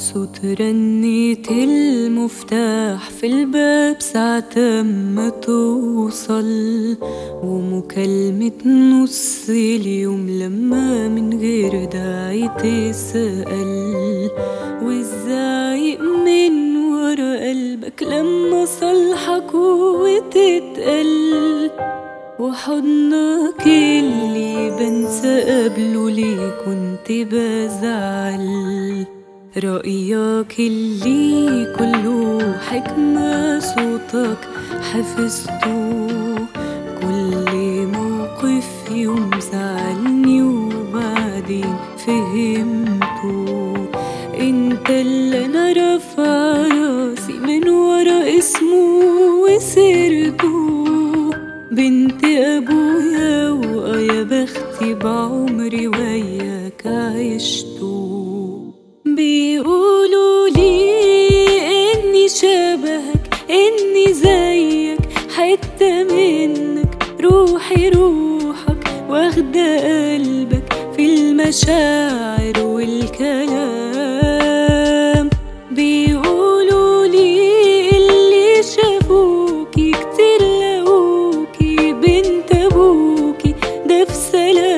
صوت رنة المفتاح في الباب ساعة ما توصل، ومكالمة نص اليوم لما من غير داعي تسأل، والزعيق من ورا قلبك لما صالحك وتتقل، وحضنك اللي بنسى قبله ليه كنت بزعل، رأيك اللي كله حكمة صوتك حفظته، كل موقف يوم زعلني وبعدين فهمته، انت اللي انا رافع راسي من ورا اسمه وسيرته، بنت ابويا ويا بختي بعمري وياك عشته. بيقولوا لي اني شبهك اني زيك حتة منك، روحي روحك واخدة قلبك في المشاعر والكلام، بيقولوا لي اللي شافوكي كتير لقوكي بنت ابوكي ده في سلام.